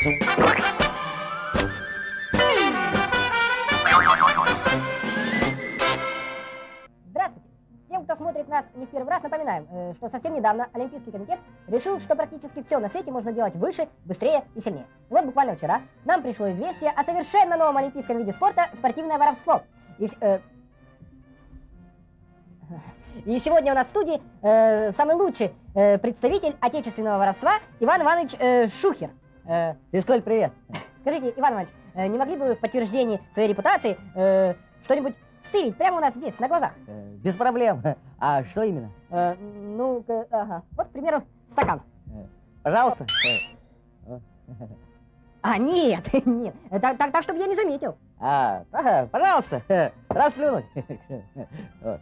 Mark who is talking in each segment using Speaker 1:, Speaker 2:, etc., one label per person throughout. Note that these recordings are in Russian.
Speaker 1: Здравствуйте! Тем, кто смотрит нас не в первый раз, напоминаем, что совсем недавно Олимпийский комитет решил, что практически все на свете можно делать выше, быстрее и сильнее. И вот буквально вчера к нам пришло известие о совершенно новом олимпийском виде спорта — спортивное воровство. И сегодня у нас в студии самый лучший представитель отечественного воровства Иван Иванович Шухер.
Speaker 2: Физкуль, привет.
Speaker 1: Скажите, Иван Иванович, не могли бы вы в подтверждении своей репутации что-нибудь стырить прямо у нас здесь, на глазах?
Speaker 2: Без проблем. А что именно?
Speaker 1: Ага. Вот, к примеру, стакан.
Speaker 2: Пожалуйста.
Speaker 1: А, нет, нет. Так, чтобы я не заметил.
Speaker 2: Ага, пожалуйста. Расплюнуть. Вот.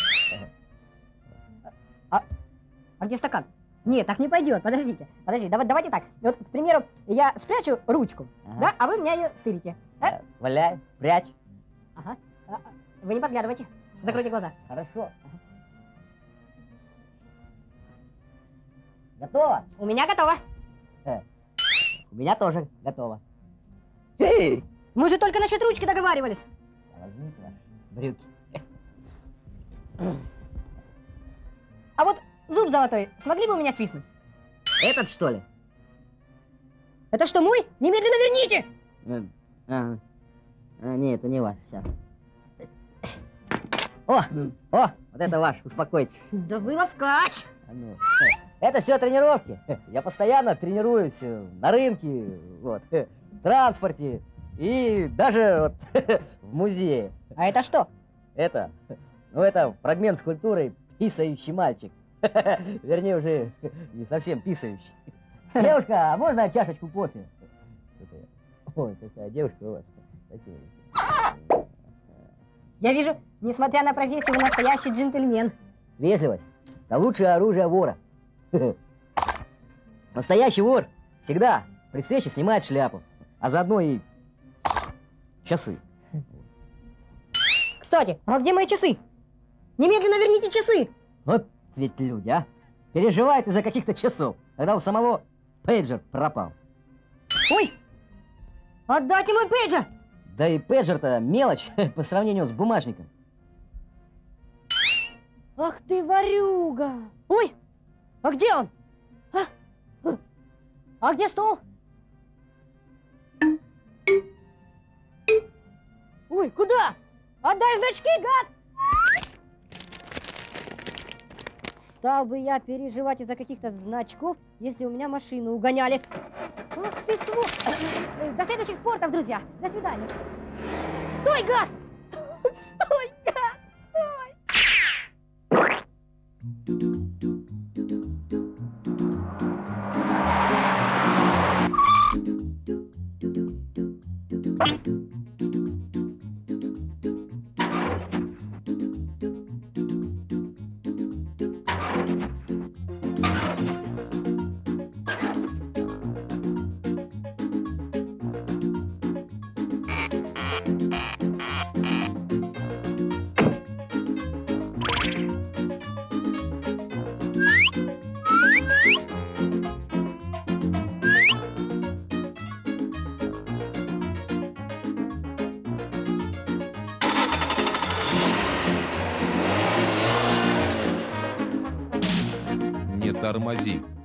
Speaker 1: А где стакан? Нет, так не пойдет. Подождите. Давайте так. Вот, к примеру, я спрячу ручку, да, а вы меня ее стырите.
Speaker 2: Валяй, прячь.
Speaker 1: Ага. Вы не подглядывайте. Закройте глаза.
Speaker 2: Хорошо. Готово?
Speaker 1: У меня готово.
Speaker 2: У меня тоже готово.
Speaker 1: Мы же только насчет ручки договаривались.
Speaker 2: Возьмите ваши брюки.
Speaker 1: А вот зуб золотой смогли бы у меня свистнуть?
Speaker 2: Этот, что ли?
Speaker 1: Это что, мой? Немедленно верните!
Speaker 2: Нет, это не ваш. Сейчас. О, вот это ваш, успокойтесь.
Speaker 1: Да вы ловкач!
Speaker 2: Это все тренировки. Я постоянно тренируюсь на рынке, вот, в транспорте и даже вот, в музее.
Speaker 1: А это что?
Speaker 2: Это фрагмент скульптуры «Писающий мальчик». Вернее, уже не совсем писающий. Девушка, а можно чашечку кофе? Ой, какая девушка у вас. Спасибо.
Speaker 1: Я вижу, несмотря на профессию, вы настоящий джентльмен.
Speaker 2: Вежливость — это лучшее оружие вора. Настоящий вор всегда при встрече снимает шляпу, а заодно и часы.
Speaker 1: Кстати, а где мои часы? Немедленно верните часы!
Speaker 2: Вот ведь люди, а! Переживают из-за каких-то часов, когда у самого пейджер пропал.
Speaker 1: Ой! Отдайте мой пейджер!
Speaker 2: Да и пейджер-то мелочь по сравнению с бумажником.
Speaker 1: Ах ты, ворюга! Ой! А где он? А где стол? Ой, куда? Отдай значки, гад! Стал бы я переживать из-за каких-то значков, если у меня машину угоняли. Ах ты, До следующих спортов, друзья. До свидания. Стой, гад! Стой, гад! Стой!
Speaker 3: Не тормози.